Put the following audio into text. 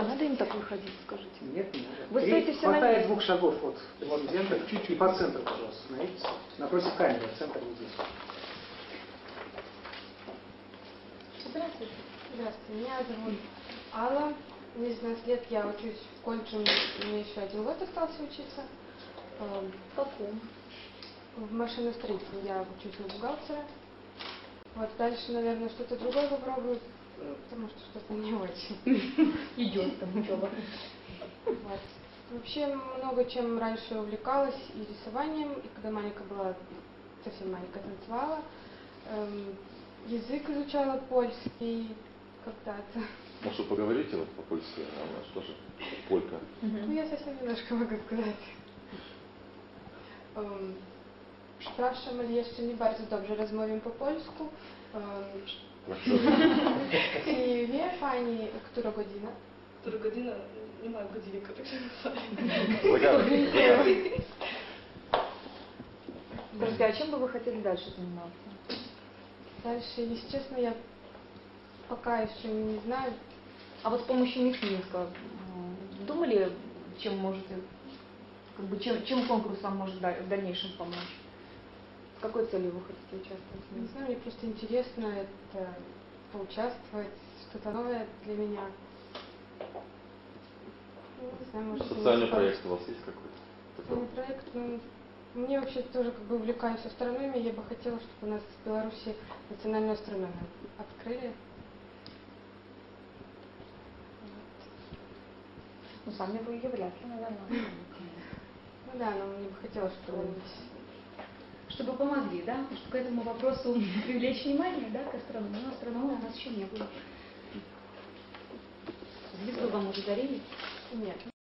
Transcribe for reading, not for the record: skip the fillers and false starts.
А надо им так выходить, скажите? Нет, не надо. Вы стоите все хватает на 2 шагов от студента, чуть-чуть по центру, пожалуйста, становитесь. Напротив камеры, центр вот здесь. Здравствуйте. Здравствуйте. Меня зовут Алла. Мне 19 лет, я учусь в колледже, мне еще 1 год остался учиться. В каком? В машиностроительном. Я учусь на бухгалтера. Вот дальше, наверное, что-то другое попробую, потому что что-то не очень. Идет там учеба. Вот. Вообще много чем раньше увлекалась и рисованием, и когда маленькая была, совсем маленькая, танцевала. Язык изучала польский когда-то. Ну что, поговорите вот по-польски, она что же полька. Ну, я совсем немножко могу сказать. Przepraszam, ale jeszcze nie bardzo dobrze rozmawiam po polsku. Czy wie Pani, która godzina? Która godzina? Nie ma godzinnika, tak się nazywa. Скажите, а чем бы вы хотели дальше заниматься? Дальше, если честно, я пока еще не знаю. А вот с помощью Михнинска думали, чем можете, как бы, чем конкурс вам может в дальнейшем помочь? С какой целью вы хотите участвовать? Не знаю, мне просто интересно это поучаствовать, что-то новое для меня. Не знаю, может, Социальный проект у вас есть какой-то? Социальный проект, ну, мне вообще тоже как бы увлекаюсь астрономией, я бы хотела, чтобы у нас в Беларуси национальную астрономию открыли. Ну, сами вы ее вряд ли, наверное. Ну да, но мне бы хотелось, чтобы... Чтобы помогли, да? Чтобы к этому вопросу привлечь внимание, да, к астрономии. Но астрономии у нас еще не было. Звезду вам уже дарили? Нет.